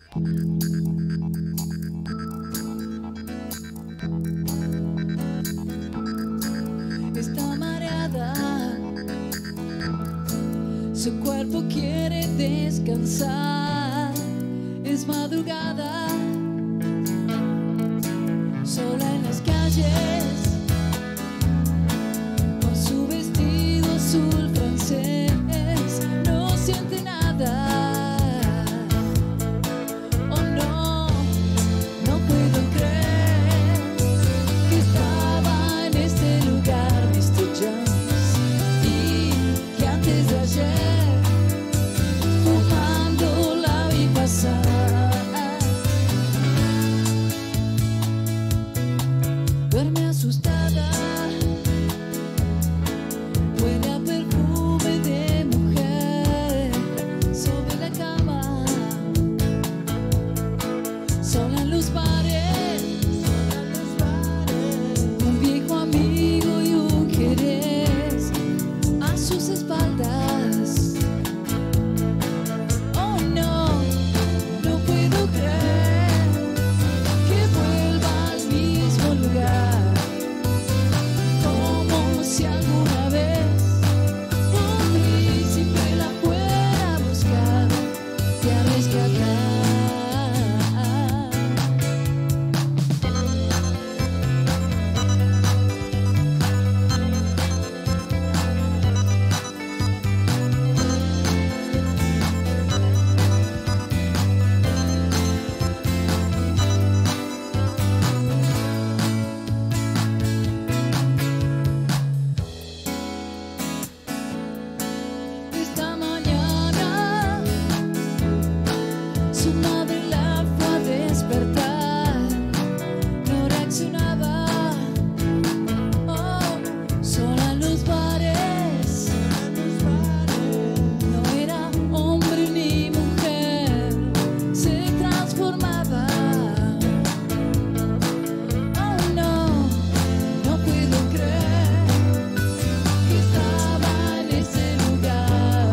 Está mareada, su cuerpo quiere descansar. Es madrugada, sola en las calles, con su vestido azul francés. No siente nada. Oh no, no puedo creer que estaba en este lugar, Mr. Jones, y que antes de ayer fumando la vi pasar. Duerme asustada, huele a perfume de mujer sobre la cama, sola en los bares, un viejo amigo y un jerez a sus espaldas. Oh no, no puedo creer que vuelva al mismo lugar, como si alguna vez un príncipe la fuera a buscar y a rescatar. Esta mañana su madre la fue a despertar, no reaccionaba. Oh, sola en los bares, no era hombre ni mujer, se transformaba. Oh no, no puedo creer que estaba en ese lugar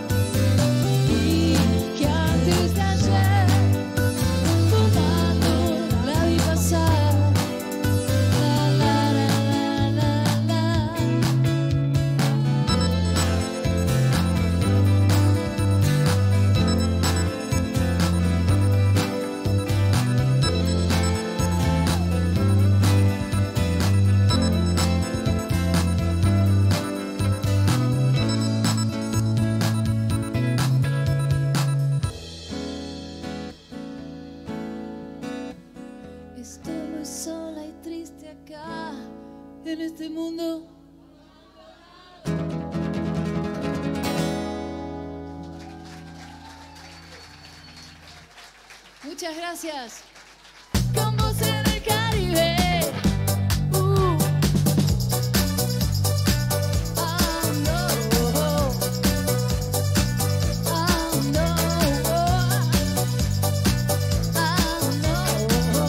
y que antes de ayer fumando la vi pasar. La la la la la la. Estoy sola y triste acá en este mundo. Muchas gracias. Con voz en el Caribe. Ah, no. Ah, no. Ah, no.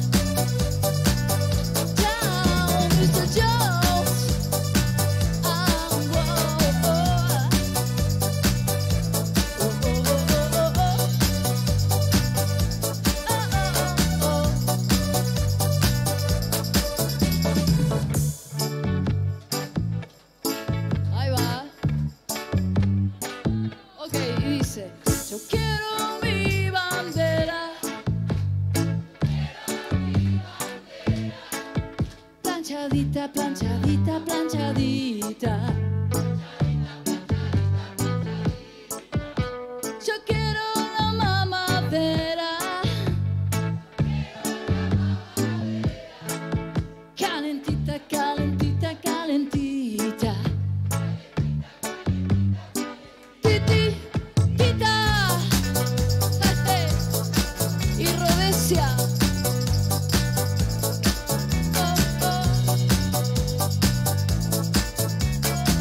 Down, Mr. Jones. Ah, whoa. Ahí va. Ok, y dice: yo quiero mi bandera, planchadita, planchadita, planchadita. Yo quiero la mamadera, calentita, calentita, calentita. Titi, tita, date y rodecia. Oh, oh.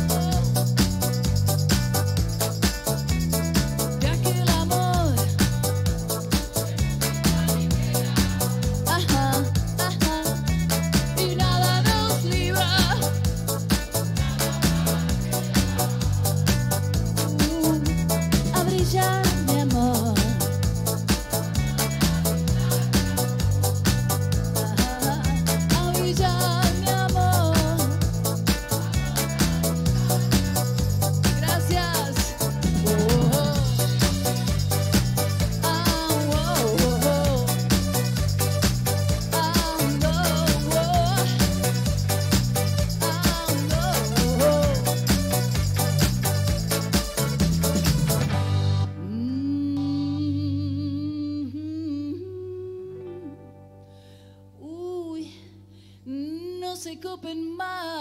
se copen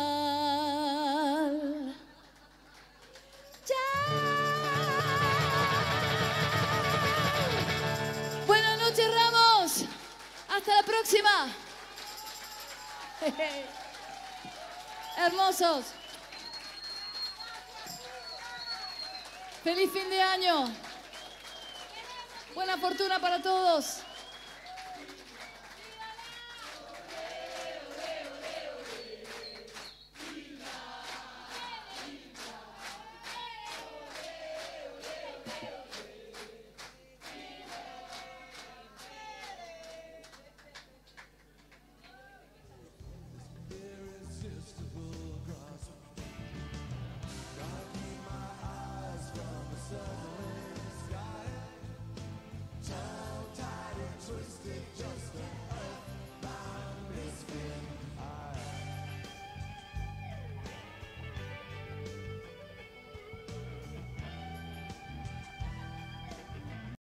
mal. ¡Chao! Buenas noches, Ramos. Hasta la próxima. Hermosos. Feliz fin de año. Buena fortuna para todos.